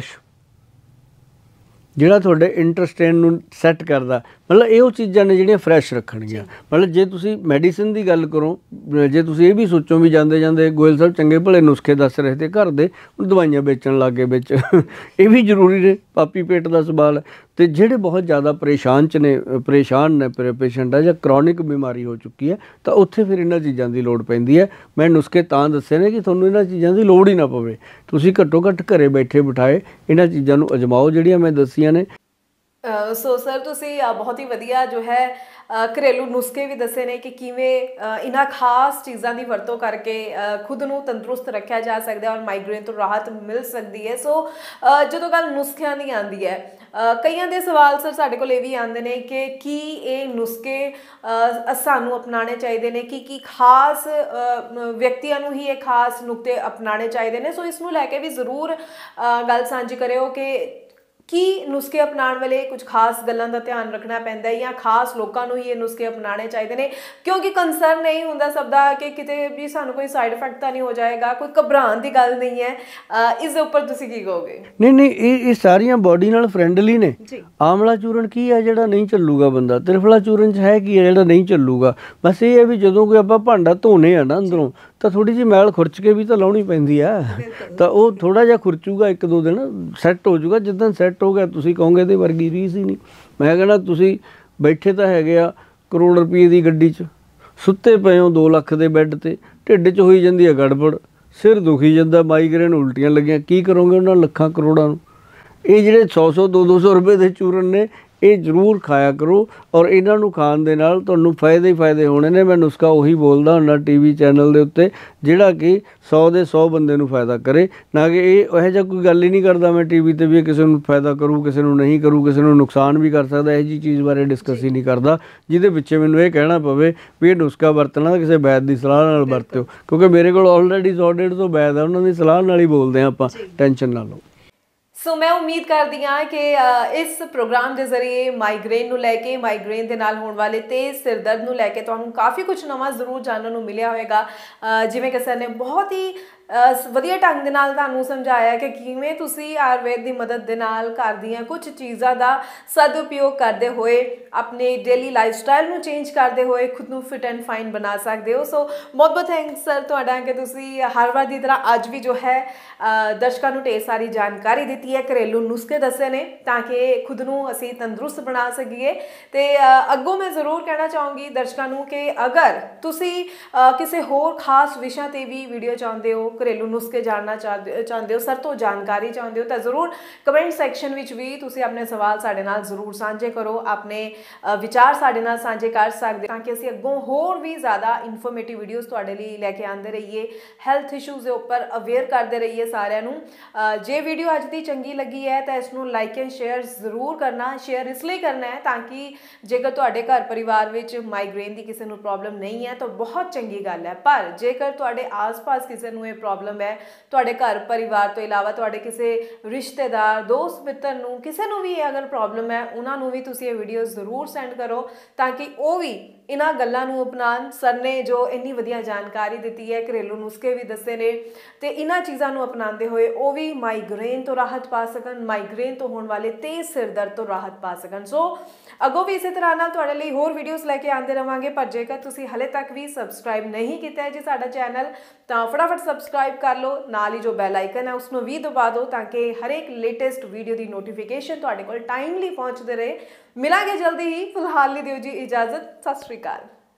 ਜਿਹੜਾ ਤੁਹਾਡੇ ਇੰਟਰਸਟੈਂਡ ਨੂੰ ਸੈੱਟ ਕਰਦਾ। ਮਤਲਬ ਇਹ ਉਹ ਚੀਜ਼ਾਂ ਨੇ ਜਿਹੜੀਆਂ ਫਰੈਸ਼ ਰੱਖਣਗੀਆਂ। ਮਤਲਬ ਜੇ ਤੁਸੀਂ ਮੈਡੀਸਨ ਦੀ ਗੱਲ ਕਰੋ, ਜੇ ਤੁਸੀਂ ਇਹ ਵੀ ਸੋਚੋ ਵੀ ਜਾਂਦੇ ਜਾਂਦੇ ਗੋਇਲ ਸਾਹਿਬ ਚੰਗੇ ਭਲੇ ਨੁਸਖੇ ਦੱਸ ਰਹੇ ਤੇ ਘਰ ਦੇ, ਦਵਾਈਆਂ ਵੇਚਣ ਲੱਗ ਗਏ ਵਿੱਚ, ਇਹ ਵੀ ਜ਼ਰੂਰੀ ਨੇ, ਪਾਪੀ ਪੇਟ ਦਾ ਸਵਾਲ ਹੈ। ਅਤੇ ਜਿਹੜੇ ਬਹੁਤ ਜ਼ਿਆਦਾ ਪਰੇਸ਼ਾਨ ਨੇ ਪੇਸ਼ੈਂਟ ਆ, ਜਾਂ ਕਰੋਨਿਕ ਬਿਮਾਰੀ ਹੋ ਚੁੱਕੀ ਹੈ, ਤਾਂ ਉੱਥੇ ਫਿਰ ਇਹਨਾਂ ਚੀਜ਼ਾਂ ਦੀ ਲੋੜ ਪੈਂਦੀ ਹੈ। ਮੈਂ ਨੁਸਖੇ ਤਾਂ ਦੱਸੇ ਨੇ ਕਿ ਤੁਹਾਨੂੰ ਇਹਨਾਂ ਚੀਜ਼ਾਂ ਦੀ ਲੋੜ ਹੀ ਨਾ ਪਵੇ, ਤੁਸੀਂ ਘੱਟੋ ਘੱਟ ਘਰੇ ਬੈਠੇ ਬਿਠਾਏ ਇਹਨਾਂ ਚੀਜ਼ਾਂ ਨੂੰ ਅਜਮਾਓ ਜਿਹੜੀਆਂ ਮੈਂ ਦੱਸੀਆਂ ਨੇ। ਸੋ ਸਰ, ਤੁਸੀਂ ਬਹੁਤ ਹੀ ਵਧੀਆ ਜੋ ਹੈ ਘਰੇਲੂ ਨੁਸਖੇ ਵੀ ਦੱਸੇ ਨੇ ਕਿ ਕਿਵੇਂ ਇਹਨਾਂ ਖਾਸ ਚੀਜ਼ਾਂ ਦੀ ਵਰਤੋਂ ਕਰਕੇ ਖੁਦ ਨੂੰ ਤੰਦਰੁਸਤ ਰੱਖਿਆ ਜਾ ਸਕਦਾ ਔਰ ਮਾਈਗ੍ਰੇਨ ਤੋਂ ਰਾਹਤ ਮਿਲ ਸਕਦੀ ਹੈ। ਸੋ ਜਦੋਂ ਗੱਲ ਨੁਸਖਿਆਂ ਦੀ ਆਉਂਦੀ ਹੈ, ਕਈਆਂ ਦੇ ਸਵਾਲ ਸਰ ਸਾਡੇ ਕੋਲ ਇਹ ਵੀ ਆਉਂਦੇ ਨੇ ਕਿ ਕੀ ਇਹ ਨੁਸਖੇ ਸਾਨੂੰ ਅਪਣਾਉਣੇ ਚਾਹੀਦੇ ਨੇ, ਕੀ ਖਾਸ ਵਿਅਕਤੀਆਂ ਨੂੰ ਹੀ ਇਹ ਖਾਸ ਨੁਕਤੇ ਅਪਣਾਉਣੇ ਚਾਹੀਦੇ ਨੇ। ਸੋ ਇਸ ਨੂੰ ਲੈ ਕੇ ਵੀ ਜ਼ਰੂਰ ਗੱਲ ਸਾਂਝੀ ਕਰਿਓ ਕਿ ਕੀ ਨੁਸਖੇ ਅਪਣਾਉਣ ਵੇਲੇ ਕੁਝ ਖਾਸ ਗੱਲਾਂ ਦਾ ਧਿਆਨ ਰੱਖਣਾ ਪੈਂਦਾ ਹੈ, ਜਾਂ ਖਾਸ ਲੋਕਾਂ ਨੂੰ ਹੀ ਇਹ ਨੁਸਖੇ ਅਪਣਾਉਣੇ ਚਾਹੀਦੇ ਨੇ, ਕਿਉਂਕਿ ਕੰਸਰਨ ਨਹੀਂ ਹੁੰਦਾ ਸਭ ਦਾ ਕਿ ਕਿਤੇ ਵੀ ਸਾਨੂੰ ਕੋਈ ਸਾਈਡ ਇਫੈਕਟ ਤਾਂ ਨਹੀਂ ਹੋ ਜਾਏਗਾ, ਕੋਈ ਘਬਰਾਉਣ ਦੀ ਗੱਲ ਨਹੀਂ ਹੈ। ਇਸ ਦੇ ਉੱਪਰ ਤੁਸੀਂ ਕੀ ਕਹੋਗੇ? ਨਹੀਂ, ਇਹ ਸਾਰੀਆਂ ਬਾਡੀ ਨਾਲ ਫਰੈਂਡਲੀ ਨੇ। ਆਮਲਾ ਚੂਰਨ ਕੀ ਹੈ ਜਿਹੜਾ ਨਹੀਂ ਚੱਲੂਗਾ ਬੰਦਾ, ਤ੍ਰਿਫਲਾ ਚੂਰਨ 'ਚ ਹੈ ਕੀ ਹੈ ਜਿਹੜਾ ਨਹੀਂ ਚੱਲੂਗਾ। ਬਸ ਇਹ ਹੈ ਵੀ ਜਦੋਂ ਕੋਈ ਆਪਾਂ ਭਾਂਡਾ ਧੋਨੇ ਆ ਨਾ ਅੰਦਰੋਂ, ਤਾਂ ਥੋੜ੍ਹੀ ਜਿਹੀ ਮੈਲ ਖੁਰਚ ਕੇ ਵੀ ਤਾਂ ਲਾਉਣੀ ਪੈਂਦੀ ਆ, ਤਾਂ ਉਹ ਥੋੜ੍ਹਾ ਜਿਹਾ ਖੁਰਚੂਗਾ, 1-2 ਦਿਨ ਸੈੱਟ ਹੋ ਜਾਊਗਾ। ਜਿੱਦਾਂ ਸੈੱਟ ਹੋ ਗਿਆ ਤੁਸੀਂ ਕਹੋਗੇ ਇਹਦੇ ਵਰਗੀ ਰੀਸ ਹੀ ਨਹੀਂ। ਮੈਂ ਕਹਿੰਦਾ ਤੁਸੀਂ ਬੈਠੇ ਤਾਂ ਹੈਗੇ ਆ ਕਰੋੜ ਰੁਪਏ ਦੀ ਗੱਡੀ 'ਚ, ਸੁੱਤੇ ਪਏ ਹੋ 2 ਲੱਖ ਦੇ ਬੈੱਡ 'ਤੇ, ਢਿੱਡ 'ਚ ਹੋਈ ਜਾਂਦੀ ਹੈ ਗੜਬੜ, ਸਿਰ ਦੁਖੀ ਜਾਂਦਾ, ਮਾਈਗ੍ਰੇਨ, ਉਲਟੀਆਂ ਲੱਗੀਆਂ, ਕੀ ਕਰੋਗੇ ਉਹਨਾਂ ਲੱਖਾਂ ਕਰੋੜਾਂ ਨੂੰ? ਇਹ ਜਿਹੜੇ 100-100 200-200 ਰੁਪਏ ਦੇ ਚੂਰਨ ਨੇ, ਇਹ ਜ਼ਰੂਰ ਖਾਇਆ ਕਰੋ, ਔਰ ਇਹਨਾਂ ਨੂੰ ਖਾਣ ਦੇ ਨਾਲ ਤੁਹਾਨੂੰ ਫਾਇਦੇ ਹੀ ਫਾਇਦੇ ਹੋਣੇ ਨੇ। ਮੈਂ ਨੁਸਖਾ ਉਹੀ ਬੋਲਦਾ ਹੁੰਦਾ TV ਚੈਨਲ ਦੇ ਉੱਤੇ, ਜਿਹੜਾ ਕਿ 100 ਦੇ 100 ਬੰਦੇ ਨੂੰ ਫਾਇਦਾ ਕਰੇ, ਨਾ ਕਿ ਇਹ ਇਹੋ ਜਿਹਾ ਕੋਈ ਗੱਲ ਹੀ ਨਹੀਂ ਕਰਦਾ ਮੈਂ TV 'ਤੇ ਵੀ ਕਿਸੇ ਨੂੰ ਫਾਇਦਾ ਕਰੂ, ਕਿਸੇ ਨੂੰ ਨਹੀਂ ਕਰੂ, ਕਿਸੇ ਨੂੰ ਨੁਕਸਾਨ ਵੀ ਕਰ ਸਕਦਾ, ਇਹੋ ਜਿਹੀ ਚੀਜ਼ ਬਾਰੇ ਡਿਸਕਸ ਹੀ ਨਹੀਂ ਕਰਦਾ ਜਿਹਦੇ ਪਿੱਛੇ ਮੈਨੂੰ ਇਹ ਕਹਿਣਾ ਪਵੇ ਵੀ ਇਹ ਨੁਸਖਾ ਵਰਤਣਾ ਕਿਸੇ ਵੈਦ ਦੀ ਸਲਾਹ ਨਾਲ ਵਰਤਿਓ, ਕਿਉਂਕਿ ਮੇਰੇ ਕੋਲ ਆਲਰੇਡੀ 100-150 ਵੈਦ ਆ, ਉਹਨਾਂ ਦੀ ਸਲਾਹ ਨਾਲ ਹੀ ਬੋਲਦੇ ਹਾਂ ਆਪਾਂ, ਟੈਨਸ਼ਨ ਨਾ ਲਓ। ਸੋ ਮੈਂ ਉਮੀਦ ਕਰਦੀ ਹਾਂ ਕਿ ਇਸ ਪ੍ਰੋਗਰਾਮ ਦੇ ਜ਼ਰੀਏ ਮਾਈਗ੍ਰੇਨ ਨੂੰ ਲੈ ਕੇ, ਮਾਈਗ੍ਰੇਨ ਦੇ ਨਾਲ ਹੋਣ ਵਾਲੇ ਤੇਜ਼ ਸਿਰ ਦਰਦ ਨੂੰ ਲੈ ਕੇ ਤੁਹਾਨੂੰ ਕਾਫੀ ਕੁਝ ਨਵਾਂ ਜ਼ਰੂਰ ਜਾਣਨ ਨੂੰ ਮਿਲਿਆ ਹੋਵੇਗਾ। ਜਿਵੇਂ ਕਿ ਸਰ ਨੇ ਬਹੁਤ ਹੀ ਵਧੀਆ ਢੰਗ ਦੇ ਨਾਲ ਤੁਹਾਨੂੰ ਸਮਝਾਇਆ ਕਿ ਕਿਵੇਂ ਤੁਸੀਂ ਆਯੁਰਵੇਦ ਦੀ ਮਦਦ ਦੇ ਨਾਲ ਘਰ ਦੀਆਂ ਕੁਝ ਚੀਜ਼ਾਂ ਦਾ ਸਦਉਪਯੋਗ ਕਰਦੇ ਹੋਏ ਆਪਣੇ ਡੇਲੀ ਲਾਈਫਸਟਾਈਲ ਨੂੰ ਚੇਂਜ ਕਰਦੇ ਹੋਏ ਖੁਦ ਨੂੰ ਫਿਟ ਐਂਡ ਫਾਈਨ ਬਣਾ ਸਕਦੇ ਹੋ। ਸੋ ਬਹੁਤ ਬਹੁਤ ਥੈਂਕਸ ਸਰ ਤੁਹਾਡਾ ਕਿ ਤੁਸੀਂ ਹਰ ਵਾਰ ਦੀ ਤਰ੍ਹਾਂ ਅੱਜ ਵੀ ਜੋ ਹੈ ਦਰਸ਼ਕਾਂ ਨੂੰ ਢੇਰ ਸਾਰੀ ਜਾਣਕਾਰੀ ਦਿੱਤੀ ਹੈ, ਘਰੇਲੂ ਨੁਸਖੇ ਦੱਸੇ ਨੇ ਤਾਂ ਕਿ ਖੁਦ ਨੂੰ ਅਸੀਂ ਤੰਦਰੁਸਤ ਬਣਾ ਸਕੀਏ। ਤੇ ਅੱਗੋਂ ਮੈਂ ਜ਼ਰੂਰ ਕਹਿਣਾ ਚਾਹੂੰਗੀ ਦਰਸ਼ਕਾਂ ਨੂੰ ਕਿ ਅਗਰ ਤੁਸੀਂ ਕਿਸੇ ਹੋਰ ਖਾਸ ਵਿਸ਼ਿਆਂ ਤੇ ਵੀ ਵੀਡੀਓ ਚਾਹੁੰਦੇ ਹੋ, ਘਰੇਲੂ ਨੁਸਖੇ ਜਾਣਨਾ ਚਾਹੁੰਦੇ ਹੋ, ਸਰ ਤੋਂ ਜਾਣਕਾਰੀ ਚਾਹੁੰਦੇ ਹੋ ਤਾਂ ਜ਼ਰੂਰ ਕਮੈਂਟ ਸੈਕਸ਼ਨ ਵਿੱਚ ਵੀ ਤੁਸੀਂ ਆਪਣੇ ਸਵਾਲ ਸਾਡੇ ਨਾਲ ਜ਼ਰੂਰ ਸਾਂਝੇ ਕਰੋ, ਆਪਣੇ ਵਿਚਾਰ ਸਾਡੇ ਨਾਲ ਸਾਂਝੇ ਕਰ ਸਕਦੇ ਤਾਂ ਕਿ ਅਸੀਂ ਅੱਗੋਂ ਹੋਰ ਵੀ ਜ਼ਿਆਦਾ ਇਨਫੋਰਮੇਟਿਵ ਵੀਡੀਓਜ਼ ਤੁਹਾਡੇ ਲਈ ਲੈ ਕੇ ਆਉਂਦੇ ਰਹੀਏ, ਹੈਲਥ ਇਸ਼ੂਜ਼ ਦੇ ਉੱਪਰ ਅਵੇਅਰ ਕਰਦੇ ਰਹੀਏ ਸਾਰਿਆਂ ਨੂੰ। ਜੇ ਵੀਡੀਓ ਅੱਜ ਦੀ ਚੰਗੀ ਲੱਗੀ ਹੈ ਤਾਂ ਇਸ ਨੂੰ ਲਾਈਕ ਐਂਡ ਸ਼ੇਅਰ ਜ਼ਰੂਰ ਕਰਨਾ। ਸ਼ੇਅਰ ਇਸ ਲਈ ਕਰਨਾ ਹੈ ਤਾਂ ਕਿ ਜੇਕਰ ਤੁਹਾਡੇ ਘਰ ਪਰਿਵਾਰ ਵਿੱਚ ਮਾਈਗ੍ਰੇਨ ਦੀ ਕਿਸੇ ਨੂੰ ਪ੍ਰੋਬਲਮ ਨਹੀਂ ਹੈ ਤਾਂ ਬਹੁਤ ਚੰਗੀ ਗੱਲ ਹੈ, ਪਰ ਜੇਕਰ ਤੁਹਾਡੇ ਆਸ-ਪਾਸ ਕਿਸੇ ਨੂੰ ਇਹ ਪ੍ਰੋਬਲਮ ਹੈ, ਤੁਹਾਡੇ ਘਰ ਪਰਿਵਾਰ ਤੋਂ ਇਲਾਵਾ ਤੁਹਾਡੇ ਕਿਸੇ ਰਿਸ਼ਤੇਦਾਰ, ਦੋਸਤ ਮਿੱਤਰ ਨੂੰ, ਕਿਸੇ ਨੂੰ ਵੀ ਅਗਰ ਪ੍ਰੋਬਲਮ ਹੈ ਉਹਨਾਂ ਨੂੰ ਵੀ ਤੁਸੀਂ ਇਹ ਵੀਡੀਓ ਜ਼ਰੂਰ ਸੈਂਡ ਕਰੋ ਤਾਂ ਕਿ ਉਹ ਵੀ ਇਹਨਾਂ ਗੱਲਾਂ ਨੂੰ ਅਪਣਾਉਣ। ਸਰ ਨੇ ਜੋ ਇੰਨੀ ਵਧੀਆ ਜਾਣਕਾਰੀ ਦਿੱਤੀ ਹੈ, ਘਰੇਲੂ ਨੁਸਖੇ ਵੀ ਦੱਸੇ ਨੇ ਤੇ ਇਹਨਾਂ ਚੀਜ਼ਾਂ ਨੂੰ ਅਪਣਾਉਂਦੇ ਹੋਏ ਉਹ ਵੀ ਮਾਈਗ੍ਰੇਨ ਤੋਂ ਰਾਹਤ ਪਾ ਸਕਣ, ਮਾਈਗ੍ਰੇਨ ਤੋਂ ਹੋਣ ਵਾਲੇ ਤੇਜ਼ ਸਿਰ ਦਰਦ ਤੋਂ ਰਾਹਤ ਪਾ ਸਕਣ। ਸੋ ਅੱਗੋਂ ਵੀ ਇਸੇ ਤਰ੍ਹਾਂ ਨਾਲ ਤੁਹਾਡੇ ਲਈ ਹੋਰ ਵੀਡੀਓਜ਼ ਲੈ ਕੇ ਆਉਂਦੇ ਰਵਾਂਗੇ, ਪਰ ਜੇਕਰ ਤੁਸੀਂ ਹਲੇ ਤੱਕ ਵੀ ਸਬਸਕ੍ਰਾਈਬ ਨਹੀਂ ਕੀਤਾ ਹੈ ਜੀ ਸਾਡਾ ਚੈਨਲ ਤਾਂ ਫਟਾਫਟ ਸਬਸਕ੍ਰਾਈਬ ਕਰ ਲਓ, ਨਾਲ ਹੀ ਜੋ ਬੈਲ ਆਈਕਨ ਹੈ ਉਸ ਨੂੰ ਵੀ ਦਬਾ ਦਿਓ ਤਾਂ ਕਿ ਹਰ ਇੱਕ ਲੇਟੈਸਟ ਵੀਡੀਓ ਦੀ ਨੋਟੀਫਿਕੇਸ਼ਨ ਤੁਹਾਡੇ ਕੋਲ ਟਾਈਮਲੀ ਪਹੁੰਚਦੇ ਰਹੇ। ਮਿਲਾਂਗੇ ਜਲਦੀ ਹੀ, ਫਿਲਹਾਲ ਲਈ ਦਿਓ ਜੀ ਇਜਾਜ਼ਤ। ਸਤਿ ਸ਼੍ਰੀ ਅਕਾਲ।